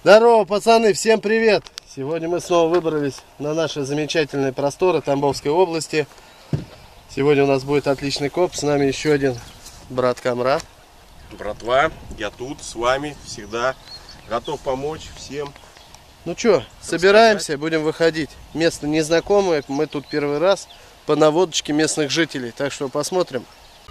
Здорово, пацаны, всем привет! Сегодня мы снова выбрались на наши замечательные просторы Тамбовской области. Сегодня у нас будет отличный коп, с нами еще один брат Камрад. Братва, я тут с вами всегда готов помочь всем. Ну что, собираемся, будем выходить. Место незнакомое, мы тут первый раз по наводочке местных жителей, так что посмотрим.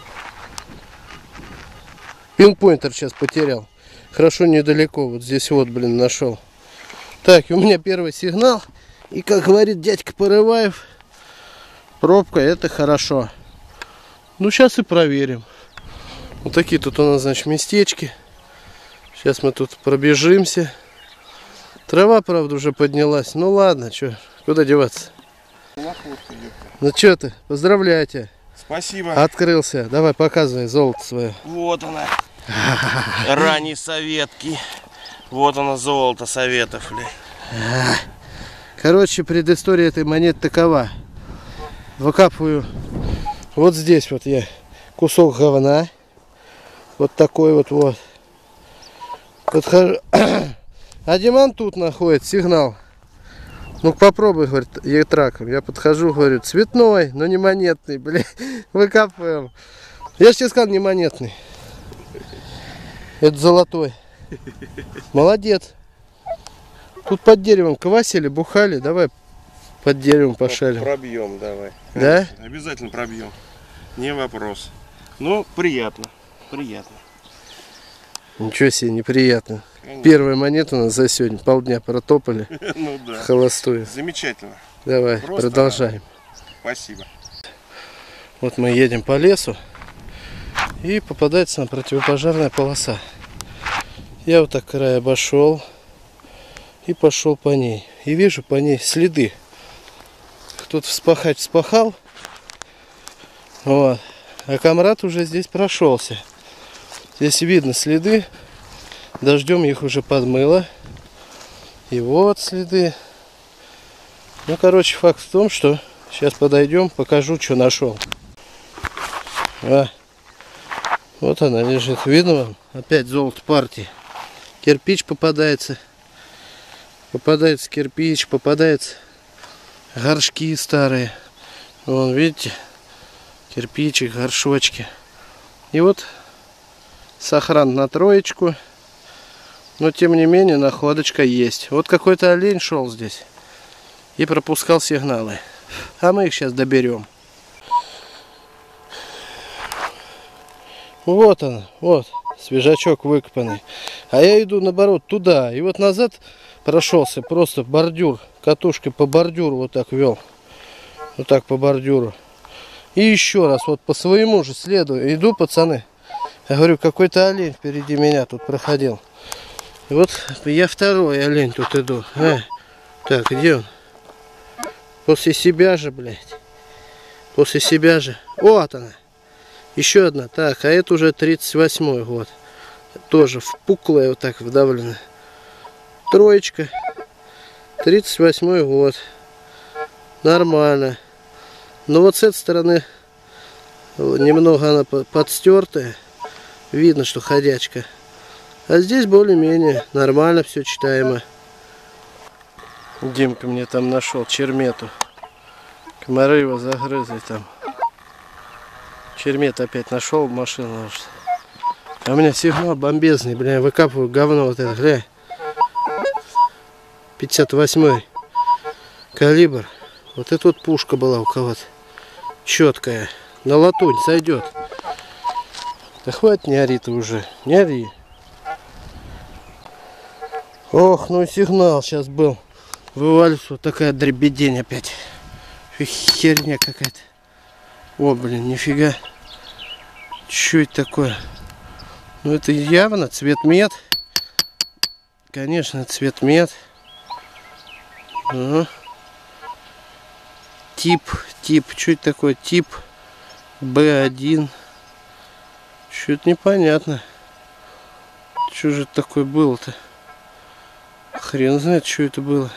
Пинпоинтер сейчас потерял. Хорошо недалеко, вот здесь вот, блин, нашел. Так, у меня первый сигнал. И как говорит дядька Порываев, пробка — это хорошо. Ну, сейчас и проверим. Вот такие тут у нас, значит, местечки. Сейчас мы тут пробежимся. Трава, правда, уже поднялась. Ну ладно, что, куда деваться? Ну что ты, поздравляю тебя. Спасибо. Открылся. Давай, показывай золото свое. Вот она. Ранние советки. Вот оно, золото советов. Короче, предыстория этой монеты такова. Выкапываю вот здесь вот я кусок говна. Вот такой вот. Подхожу. А Диман тут находит сигнал. Ну попробуй, говорит, етраком. Я подхожу, говорю, цветной, но не монетный, блин. Выкапываем. Я же тебе сказал, не монетный. Это золотой. Молодец. Тут под деревом квасили, бухали. Давай под деревом пошарим. Пробьем, давай. Да? Обязательно пробьем. Не вопрос. Ну, приятно. Приятно. Ничего себе, неприятно. Конечно. Первая монета у нас за сегодня. Полдня протопали. Ну да. Холостую. Замечательно. Давай, Просто продолжаем. Спасибо. Вот мы едем по лесу. И попадается нам противопожарная полоса. Я вот так край обошел. И пошел по ней. И вижу по ней следы. Кто-то вспахал. Вот. А Камрад уже здесь прошелся. Здесь видно следы. Дождем их уже подмыло. И вот следы. Ну, короче, факт в том, что сейчас подойдем, покажу, что нашел. Вот она лежит. Видно вам? Опять золото партии. Кирпич попадается. Попадается кирпич, попадается горшки старые. Вон, видите? Кирпичик, горшочки. И вот сохран на троечку. Но тем не менее находочка есть. Вот какой-то олень шел здесь и пропускал сигналы. А мы их сейчас доберем. Вот она, вот свежачок выкопанный. А я иду наоборот туда. И вот назад прошелся просто бордюр. Катушкой по бордюру вот так вел. Вот так по бордюру. И еще раз вот по своему же следу иду, пацаны. Я говорю, какой-то олень впереди меня тут проходил. И вот я второй олень тут иду. Так, где он? После себя же, блядь. После себя же. Вот она. Еще одна. Так, а это уже 38-й год. Тоже впуклая, вот так вдавлена. Троечка. 38-й год. Нормально. Но вот с этой стороны немного она подстертая. Видно, что ходячка. А здесь более-менее нормально все читаемо. Димка мне там нашел чермету. Комары его загрызли там. Чермет опять нашел в машину. А у меня сигнал бомбезный, бля, я выкапываю говно вот это, гля. 58-й калибр. Вот эта вот пушка была у кого-то. Четкая. На латунь сойдет. Да хватит, не ори ты уже. Не ори. Ох, ну и сигнал сейчас был. Вывалится вот такая дребедень опять. Херня какая-то. О, блин, нифига. Что это такое? Ну это явно цветмет. Конечно, цветмет. Тип. Что это такое? Тип B1. Что-то непонятно. Что же это такое было-то? Хрен знает, что это было.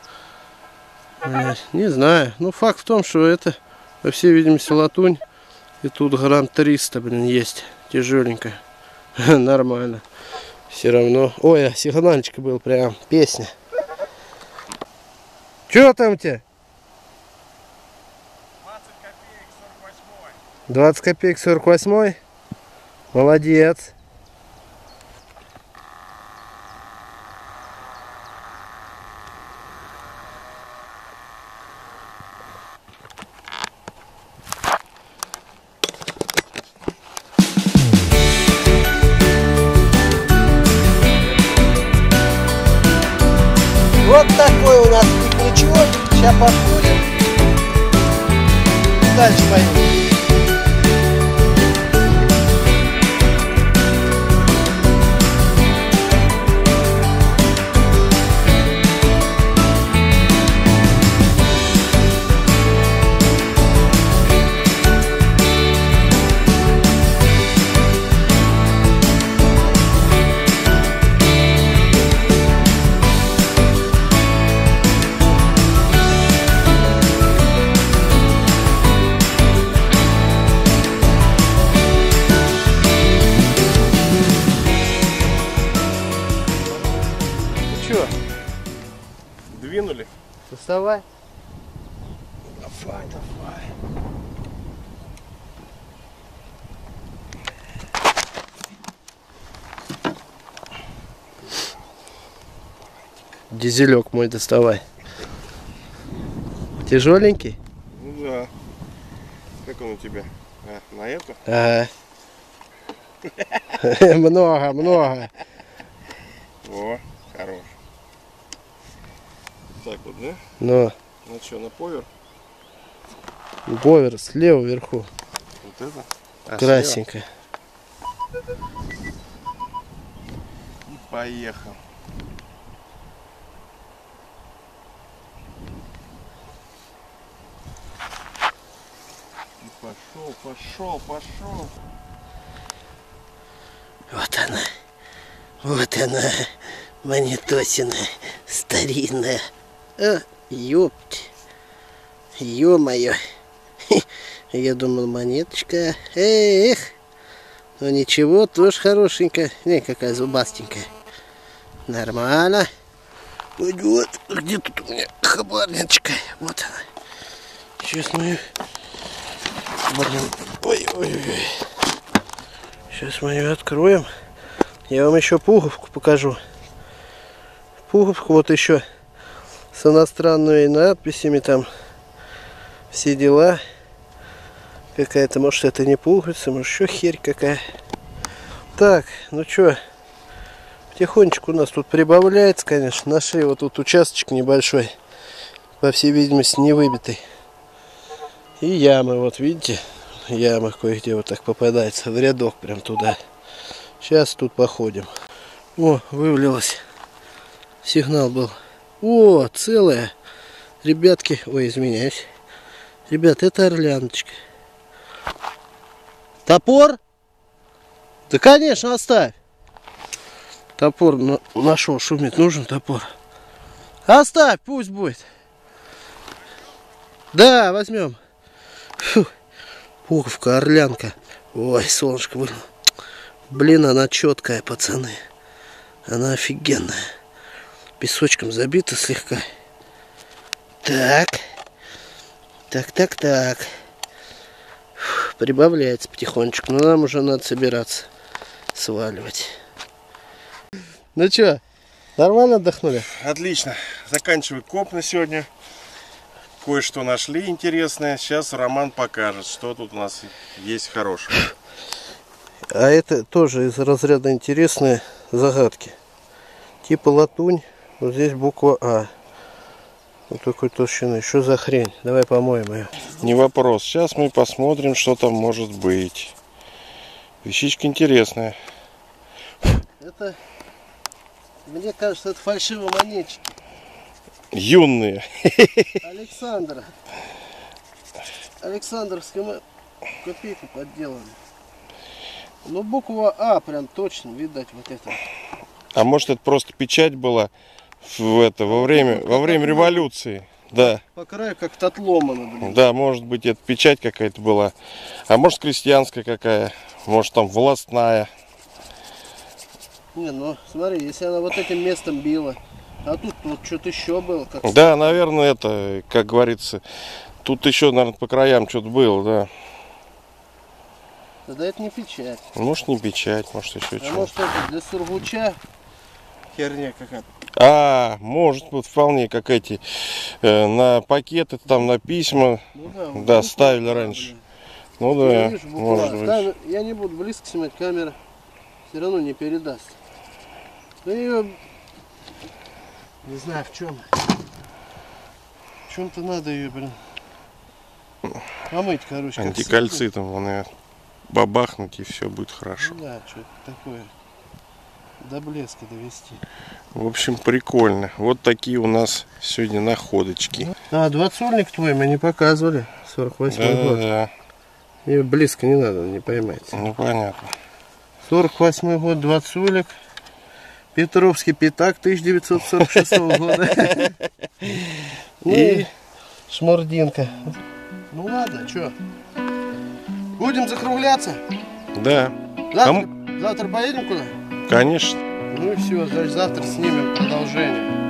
Не знаю. Ну, факт в том, что это, по всей видимости, латунь. И тут грамм 300, блин, есть. Тяжеленькая. Нормально. Все равно. Ой, а сигнальчик был прям. Песня. Че там у тебя? 20 копеек 48. Молодец. Вот такой у нас пикничок. Сейчас подходим. Дальше пойдем. Двинули? Доставай. Давай, давай. Дизелек мой доставай. Тяжеленький? Ну да. Как он у тебя? А, на эту? Ага. Много, много. О, хорош. Так вот, да? Ну, Ну что, на повер? бовер слева вверху. Вот это? А, Красненькая. и поехал. И пошел, пошел, пошел. Вот она. Вот она. Монетосина старинная. А, ёпть. Ё-моё. Я думал, монеточка. Эх. Ну ничего, тоже хорошенькая. Не, какая зубастенькая. Нормально. Вот. Где тут у меня хабарничка? Вот она. Сейчас мы... Блин. Ой-ой-ой. Сейчас мы ее откроем. Я вам еще пуговку покажу. Пуговку вот еще с иностранными надписями там. Все дела. Какая-то, может, это не пуговица, может, еще херь какая. Так, ну что, потихонечку у нас тут прибавляется, конечно. Нашли вот тут участочек небольшой, по всей видимости, не выбитый. И ямы, вот видите, яма кое-где вот так попадается в рядок прям туда. Сейчас тут походим. О, вывалилось. Сигнал был. О, целая. Ребятки, ой, извиняюсь. Ребят, это орляночка. Топор? Да, конечно, оставь. Топор нашел, шумит. Нужен топор. Оставь, пусть будет. Да, возьмем. Фу. Пуговка, орлянка. Ой, солнышко было. Блин, она четкая, пацаны. Она офигенная. Песочком забита слегка. Так. Так. Фу, прибавляется потихонечку. Но нам уже надо собираться. Сваливать. Ну что, нормально отдохнули? Отлично. Заканчиваю коп на сегодня. Кое-что нашли интересное. Сейчас Роман покажет, что тут у нас есть хорошего. А это тоже из разряда интересные загадки. Типа латунь. Вот здесь буква А. Вот такой толщины. Что за хрень? Давай помоем ее. Не вопрос. Сейчас мы посмотрим, что там может быть. Вещичка интересная. Это, мне кажется, это фальшивые монетчики. Юные. Александра. Александровская копейка подделана. Ну, буква А прям точно, видать, вот это. А может, это просто печать была во время революции? Да. По краю как-то отломано, блин. Да, может быть, это печать какая-то была. А может, крестьянская какая. Может, там властная. Не, ну смотри, если она вот этим местом била, а тут вот что-то еще было. Как... Да, наверное, это, как говорится, тут еще, наверное, по краям что-то было, да. Тогда это не печать. Может, не печать, может, еще А что-то. может это для сургуча херня какая-то. А, может, вот вполне, как эти, на пакеты, там, на письма, Ну да, вот да, буква, ставили раньше. блин. Ну Я да, вижу буква. может быть. Да, я не буду близко снимать, камера все равно не передаст. Ну ее не знаю в чем. В чем-то надо ее, блин. Помыть, короче. как Антикальцитом, вон ее бабахнуть, и все будет хорошо. Ну да, что-то такое. До блеска довести. В общем, прикольно. Вот такие у нас сегодня находочки. А, 20-сольник твой мы не показывали. 48-й год. Да-да-да, Ее близко не надо, не поймайте. ну понятно. 48-й год, 20-сольник. Петровский пятак 1946 года. Ну и шмурдинка. Ну ладно, что? Будем закругляться? Да, Завтра поедем куда? конечно. Ну и все, значит завтра снимем продолжение.